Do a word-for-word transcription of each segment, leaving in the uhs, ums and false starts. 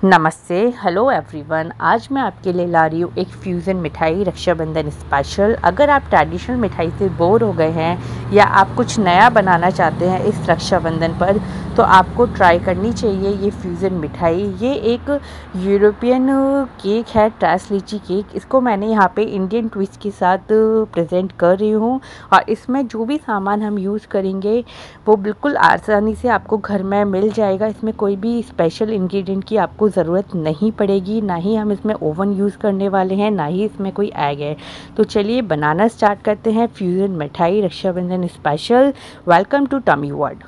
नमस्ते, hello everyone. आज मैं आपके लिए ला रही हूँ एक फ्यूज़न मिठाई रक्षाबंधन स्पेशल। अगर आप ट्रेडिशनल मिठाई से बोर हो गए हैं या आप कुछ नया बनाना चाहते हैं इस रक्षाबंधन पर, तो आपको ट्राई करनी चाहिए ये फ्यूज़न मिठाई। ये एक यूरोपियन केक है, ट्रैस लीची केक। इसको मैंने यहाँ पे इंडियन ट्विस्ट के साथ प्रेजेंट कर रही हूँ और इसमें जो भी सामान हम यूज़ करेंगे वो बिल्कुल आसानी से आपको घर में मिल जाएगा। इसमें कोई भी स्पेशल इंग्रेडिएंट की आपको ज़रूरत नहीं पड़ेगी, ना ही हम इसमें ओवन यूज़ करने वाले हैं, ना ही इसमें कोई एग है। तो चलिए बनाना स्टार्ट करते हैं फ्यूज़न मिठाई Rakshabandhan special. Welcome to Tummy World.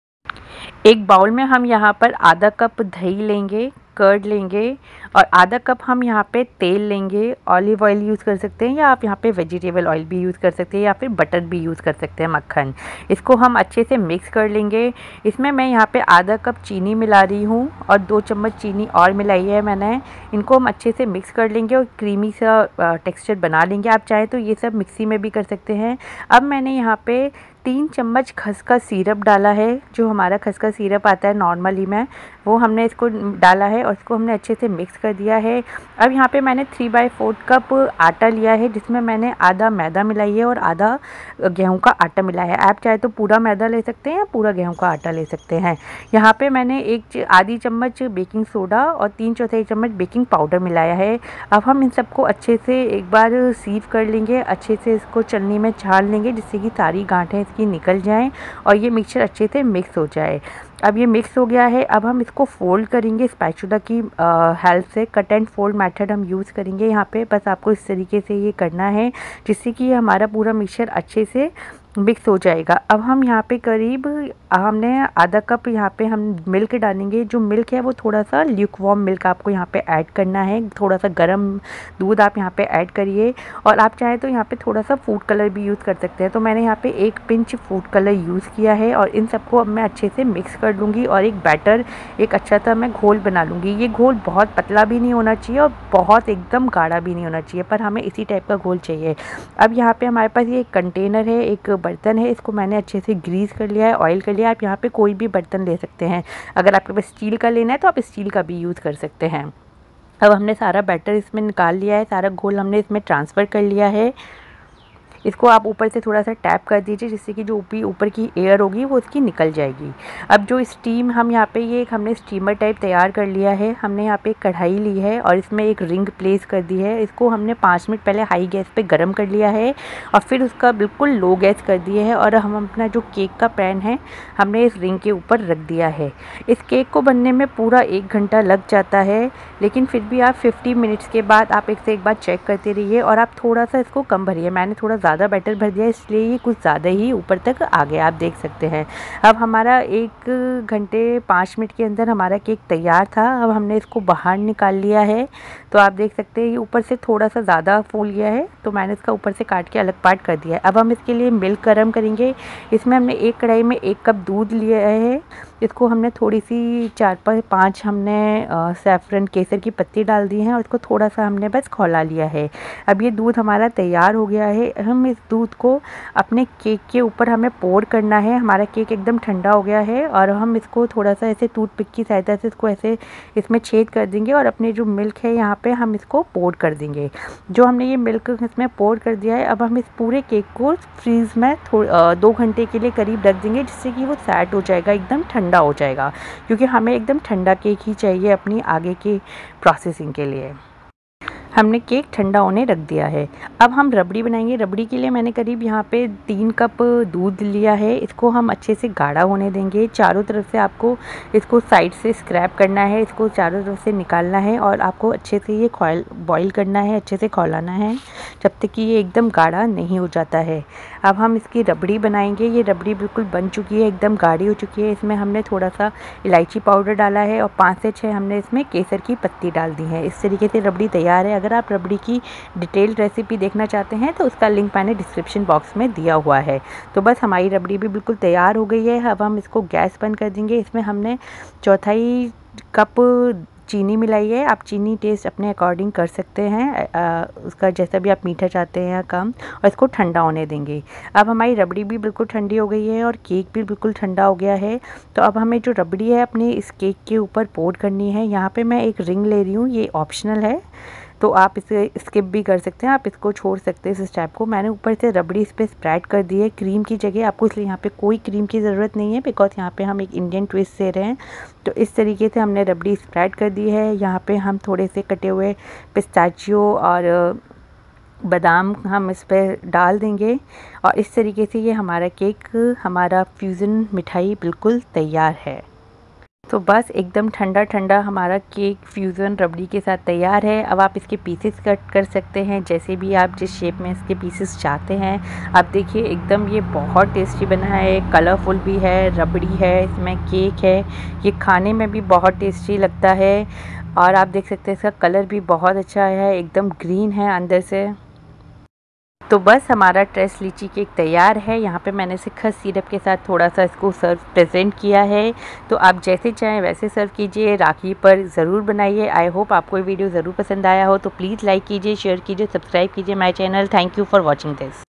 एक बाउल में हम यहाँ पर आधा कप दही लेंगे, कर्ड लेंगे और आधा कप हम यहाँ पे तेल लेंगे। ऑलिव ऑयल यूज़ कर सकते हैं या आप यहाँ पे वेजिटेबल ऑयल भी यूज़ कर सकते हैं या फिर बटर भी यूज़ कर सकते हैं, मक्खन। इसको हम अच्छे से मिक्स कर लेंगे। इसमें मैं यहाँ पे आधा कप चीनी मिला रही हूँ और दो चम्मच चीनी और मिलाई है मैंने। इनको हम अच्छे से मिक्स कर लेंगे और क्रीमी सा टेक्स्चर बना लेंगे। आप चाहे तो ये सब मिक्सी में भी कर सकते हैं। अब मैंने यहाँ पे तीन चम्मच खसखस सिरप डाला है, जो हमारा खसखस सिरप आता है नॉर्मली में, वो हमने इसको डाला है और इसको हमने अच्छे से मिक्स कर दिया है। अब यहाँ पे मैंने थ्री बाई फोर्थ कप आटा लिया है, जिसमें मैंने आधा मैदा मिलाई है और आधा गेहूं का आटा मिलाया है। आप चाहे तो पूरा मैदा ले सकते हैं या पूरा गेहूं का आटा ले सकते हैं। यहाँ पे मैंने एक आधी चम्मच बेकिंग सोडा और तीन चौथाई चम्मच बेकिंग पाउडर मिलाया है। अब हम इन सबको अच्छे से एक बार सीव कर लेंगे, अच्छे से इसको चलनी में छान लेंगे जिससे कि सारी गांठें की निकल जाएं और ये मिक्सचर अच्छे से मिक्स हो जाए। अब ये मिक्स हो गया है। अब हम इसको फोल्ड करेंगे स्पैचुला की हेल्प से। कट एंड फोल्ड मेथड हम यूज़ करेंगे यहाँ पे। बस आपको इस तरीके से ये करना है जिससे कि हमारा पूरा मिक्सचर अच्छे से मिक्स हो जाएगा। अब हम यहाँ पे करीब हमने आधा कप यहाँ पे हम मिल्क डालेंगे। जो मिल्क है वो थोड़ा सा ल्यूक वार्म मिल्क आपको यहाँ पे ऐड करना है। थोड़ा सा गर्म दूध आप यहाँ पे ऐड करिए और आप चाहे तो यहाँ पे थोड़ा सा फूड कलर भी यूज़ कर सकते हैं। तो मैंने यहाँ पे एक पिंच फूड कलर यूज़ किया है और इन सबको अब मैं अच्छे से मिक्स कर लूँगी और एक बैटर, एक अच्छा सा मैं घोल बना लूँगी। ये घोल बहुत पतला भी नहीं होना चाहिए और बहुत एकदम गाढ़ा भी नहीं होना चाहिए, पर हमें इसी टाइप का घोल चाहिए। अब यहाँ पे हमारे पास ये एक कंटेनर है, एक बर्तन है, इसको मैंने अच्छे से ग्रीस कर लिया है, ऑयल कर लिया है। आप यहाँ पे कोई भी बर्तन ले सकते हैं। अगर आपके पास स्टील का लेना है तो आप स्टील का भी यूज़ कर सकते हैं। अब हमने सारा बैटर इसमें निकाल लिया है, सारा घोल हमने इसमें ट्रांसफ़र कर लिया है। इसको आप ऊपर से थोड़ा सा टैप कर दीजिए जिससे कि जो ऊपरी ऊपर की एयर होगी वो उसकी निकल जाएगी। अब जो स्टीम हम यहाँ पे ये एक हमने स्टीमर टाइप तैयार कर लिया है। हमने यहाँ पे एक कढ़ाई ली है और इसमें एक रिंग प्लेस कर दी है। इसको हमने पाँच मिनट पहले हाई गैस पे गरम कर लिया है और फिर उसका बिल्कुल लो गैस कर दिया है और हम अपना जो केक का पैन है हमने इस रिंग के ऊपर रख दिया है। इस केक को बनने में पूरा एक घंटा लग जाता है, लेकिन फिर भी आप फिफ्टी मिनट्स के बाद आप एक से एक बार चेक करते रहिए और आप थोड़ा सा इसको कम भरिए। मैंने थोड़ा ज़्यादा बैटर भर दिया इसलिए ये कुछ ज़्यादा ही ऊपर तक आ गया, आप देख सकते हैं। अब हमारा एक घंटे पाँच मिनट के अंदर हमारा केक तैयार था। अब हमने इसको बाहर निकाल लिया है, तो आप देख सकते हैं ये ऊपर से थोड़ा सा ज़्यादा फूल गया है, तो मैंने इसका ऊपर से काट के अलग पार्ट कर दिया है। अब हम इसके लिए मिल्क गर्म करेंगे। इसमें हमने एक कढ़ाई में एक कप दूध लिया है। इसको हमने थोड़ी सी चार पाँच हमने सैफरन केसर की पत्ती डाल दी हैं और इसको थोड़ा सा हमने बस खौला लिया है। अब ये दूध हमारा तैयार हो गया है। हम इस दूध को अपने केक के ऊपर हमें पोर करना है। हमारा केक एकदम ठंडा हो गया है और हम इसको थोड़ा सा ऐसे टूथपिक की सहायता से इसको ऐसे इसमें छेद कर देंगे और अपने जो मिल्क है यहाँ पे हम इसको पोर कर देंगे। जो हमने ये मिल्क इसमें पोर कर दिया है, अब हम इस पूरे केक को फ्रीज में दो घंटे के लिए करीब रख देंगे जिससे कि वो सेट हो जाएगा, एकदम ठंडा हो जाएगा, क्योंकि हमें एकदम ठंडा केक ही चाहिए अपनी आगे की प्रोसेसिंग के लिए। हमने केक ठंडा होने रख दिया है। अब हम रबड़ी बनाएंगे। रबड़ी के लिए मैंने करीब यहाँ पे तीन कप दूध लिया है। इसको हम अच्छे से गाढ़ा होने देंगे। चारों तरफ से आपको इसको साइड से स्क्रैप करना है, इसको चारों तरफ से निकालना है और आपको अच्छे से ये खौल बॉईल करना है, अच्छे से खौलाना है जब तक कि ये एकदम गाढ़ा नहीं हो जाता है। अब हम इसकी रबड़ी बनाएंगे। ये रबड़ी बिल्कुल बन चुकी है, एकदम गाढ़ी हो चुकी है। इसमें हमने थोड़ा सा इलायची पाउडर डाला है और पाँच से छः हमने इसमें केसर की पत्ती डाल दी है। इस तरीके से रबड़ी तैयार है। अगर आप रबड़ी की डिटेल्ड रेसिपी देखना चाहते हैं तो उसका लिंक मैंने डिस्क्रिप्शन बॉक्स में दिया हुआ है। तो बस हमारी रबड़ी भी बिल्कुल तैयार हो गई है। अब हम इसको गैस बंद कर देंगे। इसमें हमने चौथाई कप चीनी मिलाई है। आप चीनी टेस्ट अपने अकॉर्डिंग कर सकते हैं, आ, उसका जैसा भी आप मीठा चाहते हैं या कम, और इसको ठंडा होने देंगे। अब हमारी रबड़ी भी बिल्कुल ठंडी हो गई है और केक भी बिल्कुल ठंडा हो गया है। तो अब हमें जो रबड़ी है अपने इस केक के ऊपर पोर करनी है। यहाँ पे मैं एक रिंग ले रही हूँ, ये ऑप्शनल है, तो आप इसे स्किप भी कर सकते हैं, आप इसको छोड़ सकते हैं इस स्टेप को। मैंने ऊपर से रबड़ी इस पर स्प्रेड कर दी है क्रीम की जगह, आपको इसलिए यहाँ पे कोई क्रीम की ज़रूरत नहीं है बिकॉज यहाँ पे हम एक इंडियन ट्विस्ट दे रहे हैं। तो इस तरीके से हमने रबड़ी स्प्रेड कर दी है। यहाँ पे हम थोड़े से कटे हुए पिस्ताचियो और बादाम हम इस पर डाल देंगे और इस तरीके से ये हमारा केक, हमारा फ्यूज़न मिठाई बिल्कुल तैयार है। तो बस एकदम ठंडा ठंडा हमारा केक फ्यूज़न रबड़ी के साथ तैयार है। अब आप इसके पीसेस कट कर सकते हैं जैसे भी आप जिस शेप में इसके पीसेस चाहते हैं। आप देखिए एकदम ये बहुत टेस्टी बना है, कलरफुल भी है, रबड़ी है, इसमें केक है, ये खाने में भी बहुत टेस्टी लगता है। और आप देख सकते हैं इसका कलर भी बहुत अच्छा है, एकदम ग्रीन है अंदर से। तो बस हमारा ट्रेस लीची केक तैयार है। यहाँ पे मैंने इसे खस सिरप के साथ थोड़ा सा इसको सर्व प्रेजेंट किया है। तो आप जैसे चाहें वैसे सर्व कीजिए, राखी पर ज़रूर बनाइए। आई होप आपको ये वीडियो ज़रूर पसंद आया हो, तो प्लीज़ लाइक कीजिए, शेयर कीजिए, सब्सक्राइब कीजिए my channel. Thank you for watching this.